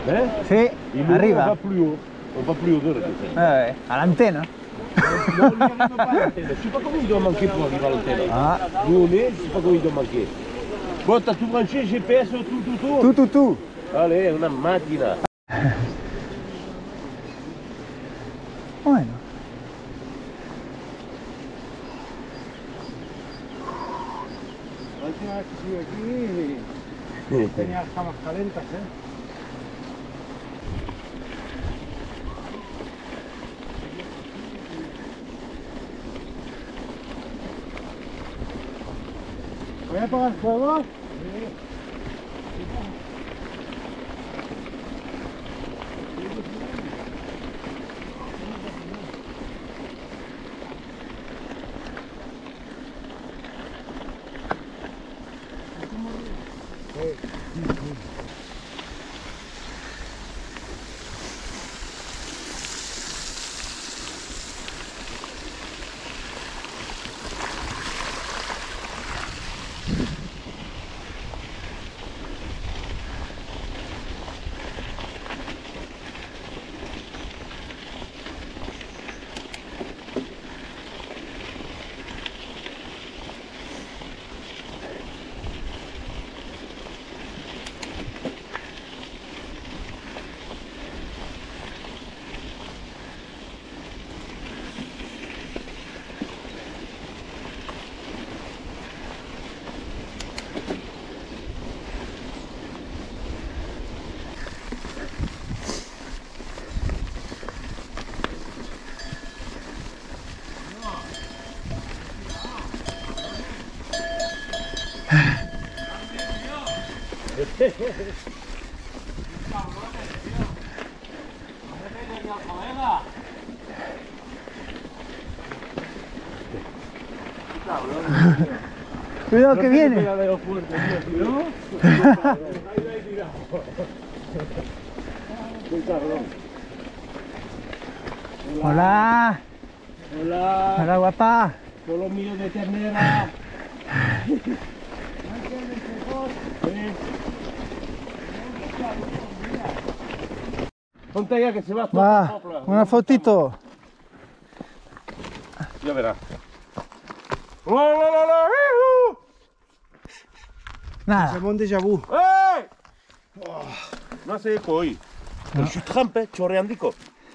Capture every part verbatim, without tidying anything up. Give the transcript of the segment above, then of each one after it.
Hein? Sí, Et nous, arriba. on va plus haut. On va plus haut de là. Eh, a l'antenne. Non, on n'y arrive pas à l'antenne. Je ne sais pas combien il doit manquer pour arriver à l'antenne. Ah. Nous on est, je ne sais pas combien il doit manquer. Bon, t'as tout branché, G P S, tout, tout, tout. Tout, tout, tout. Allez, una macchina. Bueno. La última vez que subí aquí tenía las camas calentas, ¿eh? ¿Voy a apagar el fuego? Cuidado que viene. Hola. Hola. Hola, guapa. Solo mío de ternera. Ponte ya que se va todo. Va, una fotito. Ya verás. ¡Oh, la, la, la! ¡Ihu! Nada. C'est mon déjà vu. ¡Hey! No sé poi. No. Je suis trempé, chorreandico.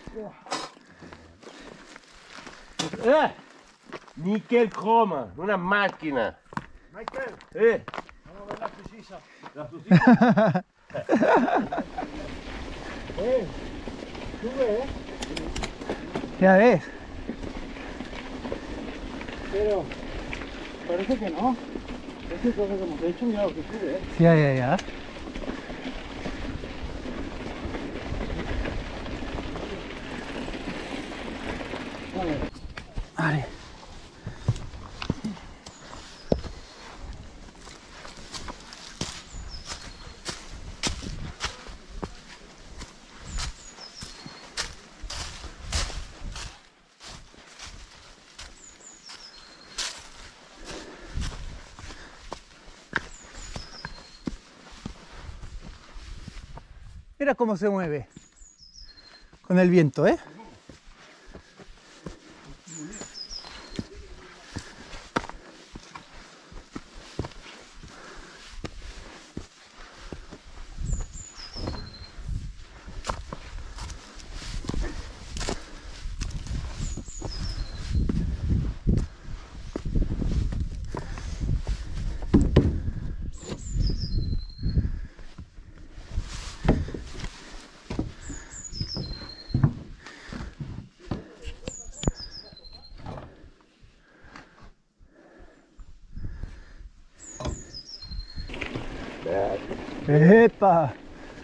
Eh! Nickel chrome, una macchina. Michael, Eh! vamos a ver la precisa. La precisa. Eh, sube, eh. Ya ves. Pero parece que no. Este cosa que hemos hecho, mira lo que sube, eh. Ya, ya, ya. Vale. Vale. Mira cómo se mueve con el viento, ¿eh? ¡Epa!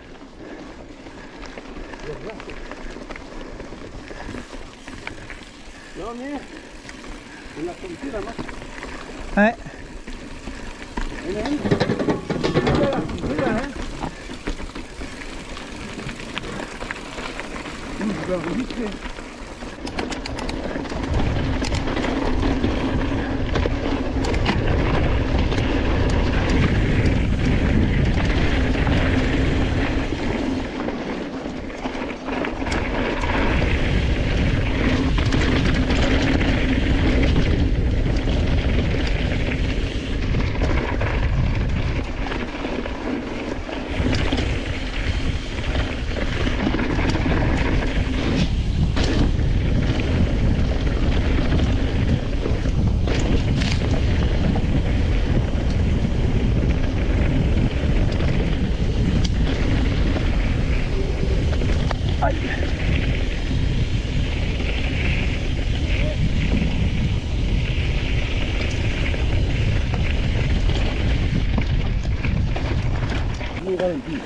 No, mira. En la cintura, ¿no? ¿Eh? Mira, mira la cintura, ¿eh? Uy, ¿lo viste?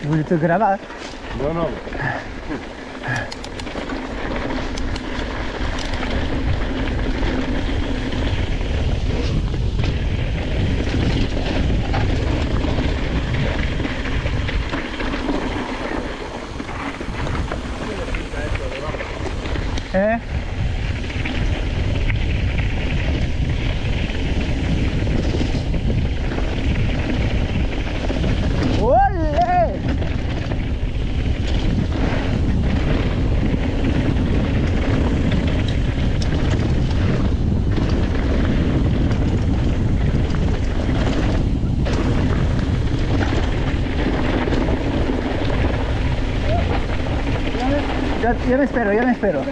Vous voulez te grabar? Non, non. ¿Eh? ¡Ole! Ya, ya me espero, ya me espero.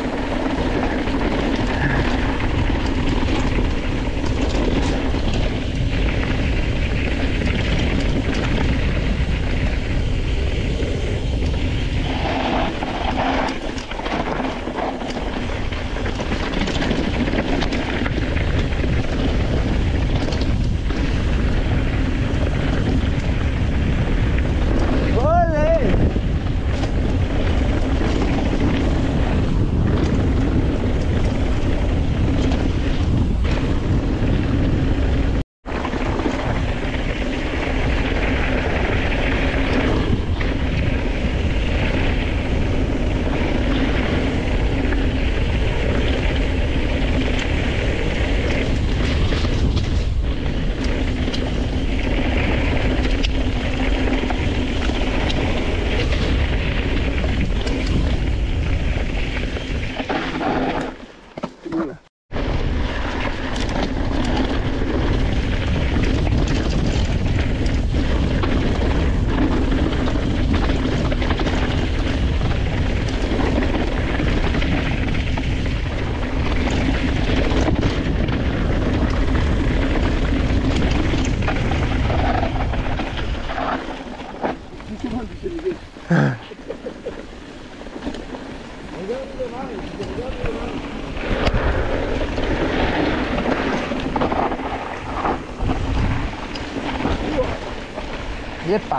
Yepa.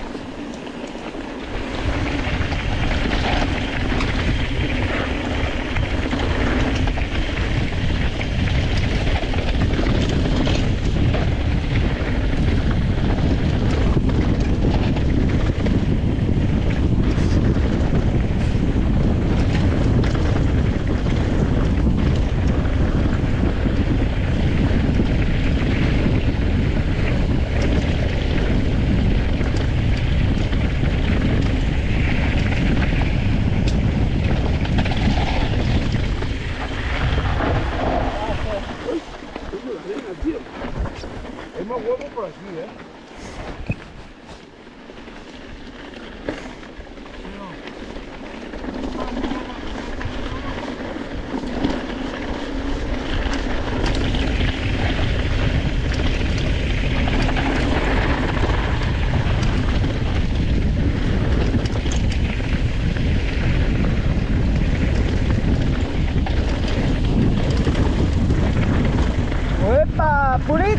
Hay más huevos por aquí, ¿eh? ¡Epa! ¡Purit!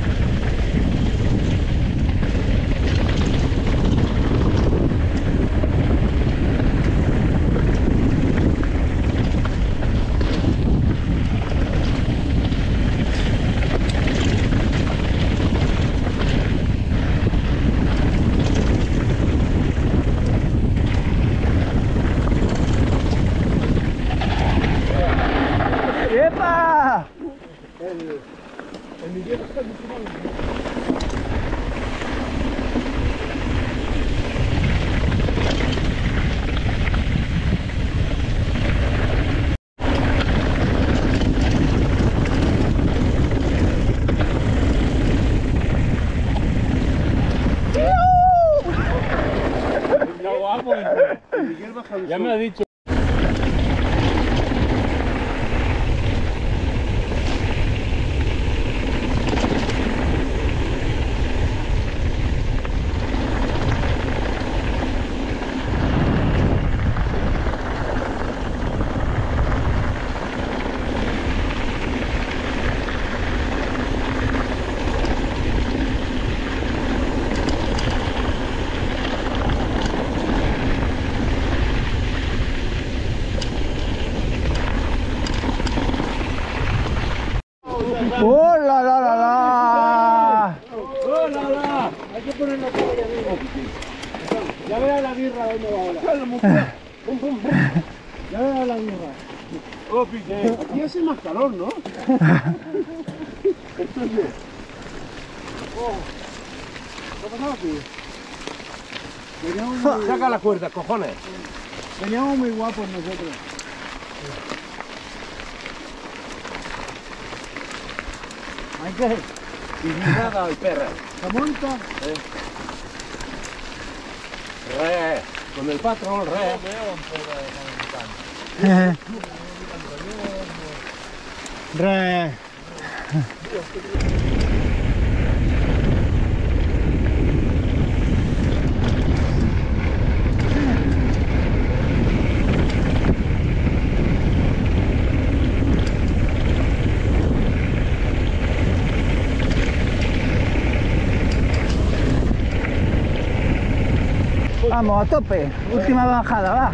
¡Epa! El, el Miguel está diciendo. Ya me lo ha dicho. Pum, pum, pum. Ya veo la guerra. Oh, pique. Aquí hace más calor, ¿no? Entonces. Oh. ¿Qué ha pasado aquí? Veníamos muy, Saca la cuerda, cojones. veníamos muy guapos nosotros. Michael, Y nada al perro. ¿se monta? Re. Con el patrón, re. Re. Vamos, a tope. Última bajada, va.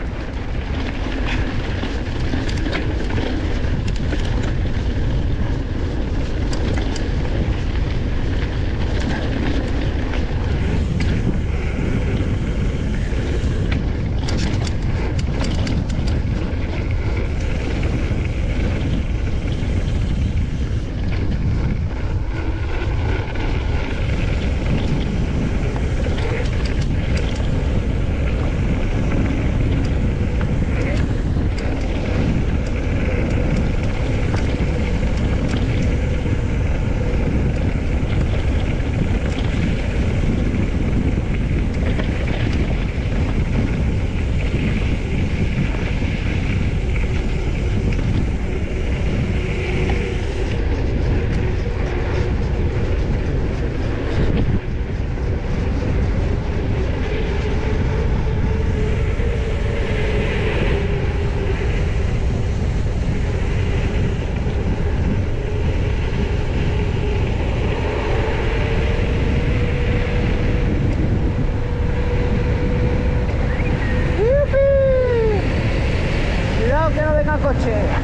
Cuidado que no venga coche.